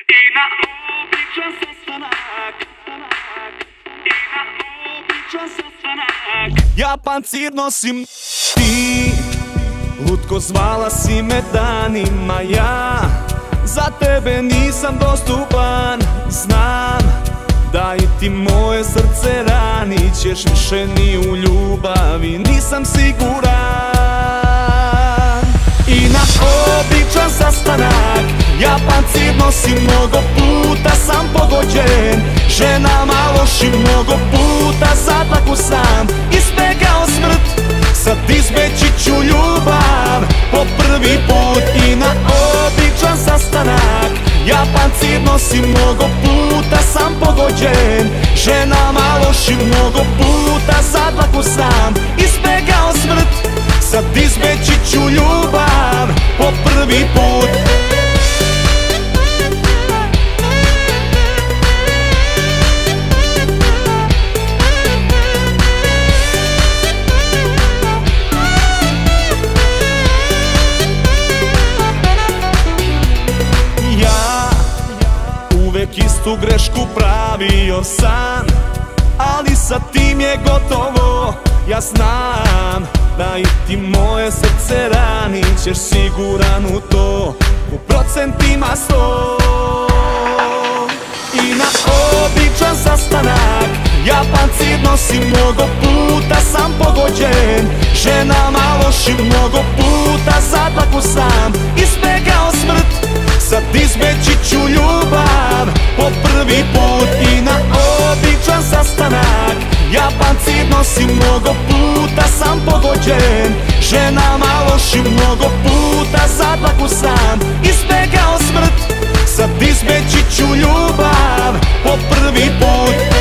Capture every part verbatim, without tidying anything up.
I na običan sastanak, i na običan sastanak. Ja pancir nosim, ti lutko zvala si me danima. Ja za tebe nisam dostupan. Znam da i ti moje srce ranit ćeš. Više ni u ljubavi nisam siguran. I na običan sastanak ja pancir nosim, mnogo puta sam pogođen ženama lošim, mnogo puta za dlaku sam izbegao smrt. Sad izbeći ću ljubav po prvi put. I na običan sastanak ja pancir nosim, mnogo puta sam pogođen ženama lošim, mnogo puta za dlaku sam izbegao smrt. Sad izbeći ću ljubav po prvi put. Uvek istu grešku pravio sam, ali sa tim je gotovo. Ja znam da i ti moje srce ranit ćeš, siguran u to, u procentima sto. I na običan sastanak ja pancir nosim, mnogo puta sam pogođen ženama lošim, mnogo puta za dlaku sam izbegao smrt. Sad izbeći ću ljubav po prvi put. I na običan sastanak ja pancir nosim, mnogo puta sam pogođen ženama lošim, mnogo puta za dlaku sam izbegao smrt. Sad izbeći ću ljubav po prvi put.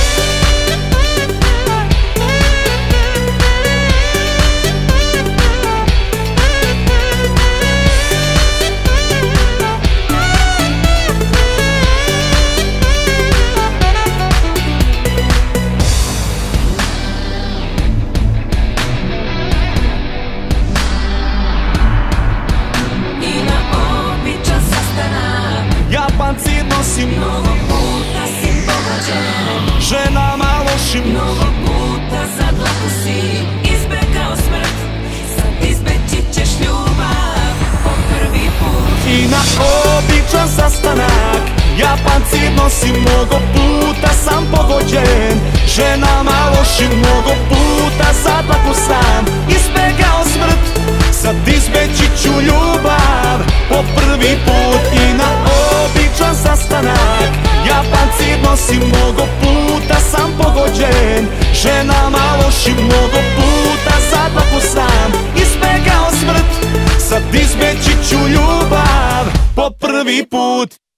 Pancir nosim, mnogo puta si pogođen ženama lošim, mnogo puta za dlaku si izbegao smrt. Sad izbeći ćeš ljubav po prvi put. I na običan sastanak ja pancir nosim, mnogo puta sam pogođen ženama lošim, mnogo puta za dlaku sam izbegao smrt. Sad izbeći ću ljubav po prvi put. I na običan sastanak ja pancir nosim, mnogo puta sam pogođen ženama lošim, mnogo puta za dlaku sam izbegao smrt. Sad izbeći ću ljubav po prvi put.